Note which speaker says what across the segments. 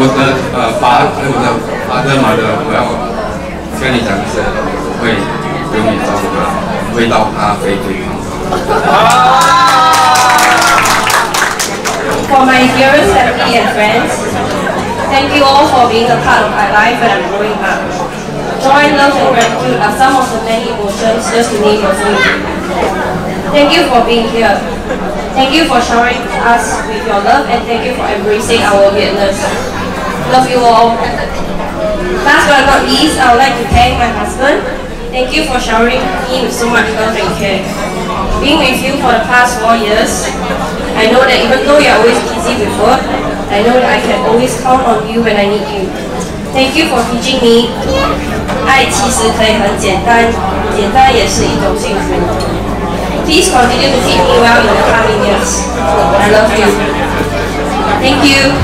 Speaker 1: 我要跟你讲的是，我会永远照顾他，会到他飞最高。
Speaker 2: For my dearest family and friends, thank you all for being a part of my life when I'm growing up. Joy, love, and gratitude are some of the many emotions, just to name a few. Thank you for being here. Thank you for showering us with your love, and thank you for embracing our weirdness. Love you all. Last but not least, I would like to thank my husband. Thank you for showering me with so much love and care. Being with you for the past 4 years, I know that even though you're always busy with work, I know that I can always count on you when I need you. Thank you for teaching me 爱其实可以很简单，简单也是一种幸福。Please continue to treat me well in the coming years. I love you. Thank you.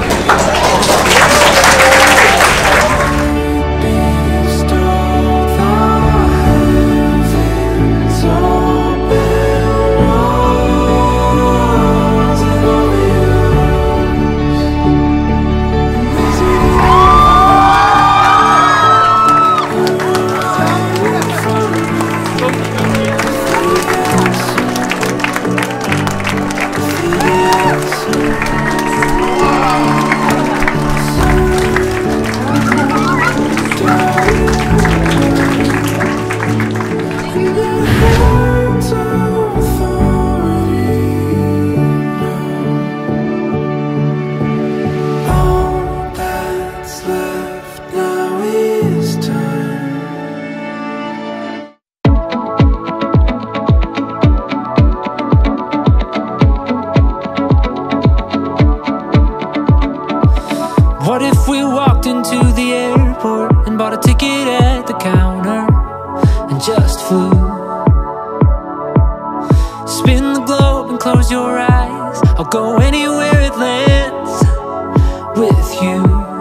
Speaker 3: What if we walked into the airport and bought a ticket at the counter and just flew? Spin the globe and close your eyes, I'll go anywhere it lands with you.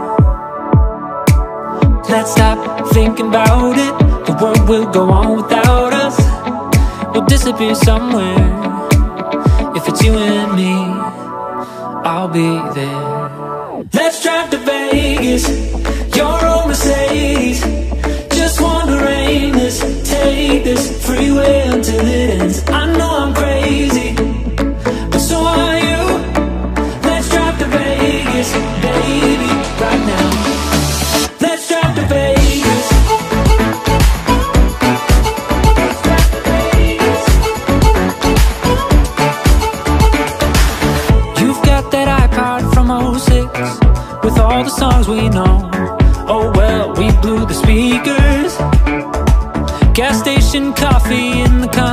Speaker 3: Let's stop thinking about it, the world will go on without us. We'll disappear somewhere. If it's you and me, I'll be there. Let's drive to Vegas, your own Mercedes. Just want to rain this, take this freeway until it ends. I know I'm crazy, but so are you. Let's drive to Vegas, baby, right now. Let's drive to Vegas. You've got that iPod from 06 with all the songs we know. Oh well, we blew the speakers. Gas station coffee in the